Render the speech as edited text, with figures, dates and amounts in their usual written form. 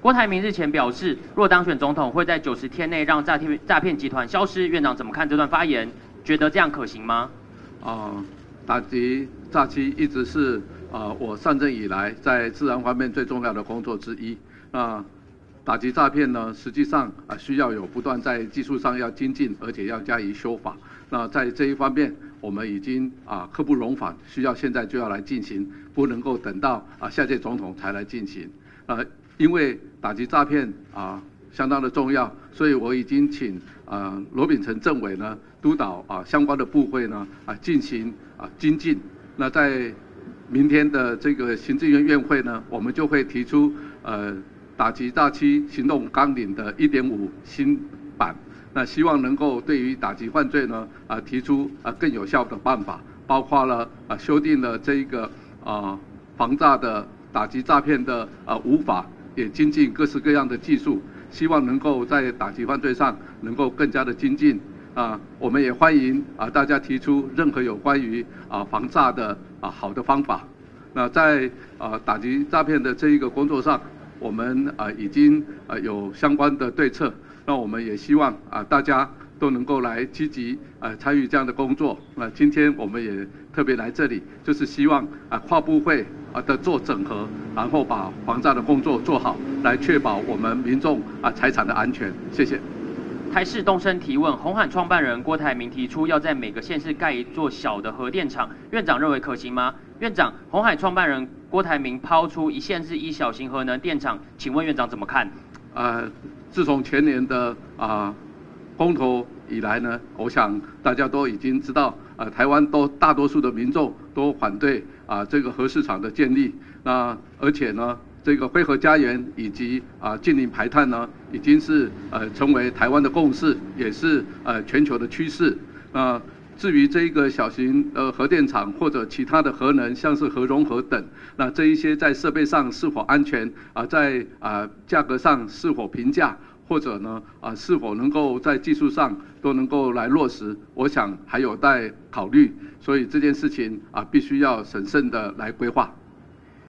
郭台铭日前表示，若当选总统，会在90天内让诈骗集团消失。院长怎么看这段发言？觉得这样可行吗？ 打击诈欺一直是我上任以来在治安方面最重要的工作之一。打击诈骗呢，实际上需要有不断在技术上要精进，而且要加以修法。那在这一方面，我们已经刻不容缓，需要现在就要来进行，不能够等到下届总统才来进行。因为打击诈骗相当的重要，所以我已经请罗秉成政委呢督导相关的部会呢进行精进。那在明天的这个行政院院会呢，我们就会提出打击诈欺行动纲领的1.5新版。那希望能够对于打击犯罪呢提出更有效的办法，包括了修订了这一个防诈的打击诈骗的五法，也精进各式各样的技术，希望能够在打击犯罪上能够更加的精进。我们也欢迎大家提出任何有关于防诈的好的方法。那在打击诈骗的这一个工作上，我们已经有相关的对策。那我们也希望大家都能够来积极参与这样的工作。那今天我们也特别来这里，就是希望跨部会的做整合，然后把防诈的工作做好，来确保我们民众财产的安全。谢谢。 台视东升提问：鸿海创办人郭台铭提出要在每个县市盖一座小的核电厂，院长认为可行吗？院长，鸿海创办人郭台铭抛出1县市1小型核能电厂，请问院长怎么看？ 自从前年的公投以来呢，我想大家都已经知道，台湾大多数的民众都反对这个核市场的建立。那而且呢，这个非核家园以及净零排碳呢，已经是成为台湾的共识，也是全球的趋势。至于这个小型核电厂或者其他的核能，像是核融合等，那这一些在设备上是否安全在价格上是否平价，或者呢是否能够在技术上都能够来落实，我想还有待考虑。所以这件事情必须要审慎的来规划。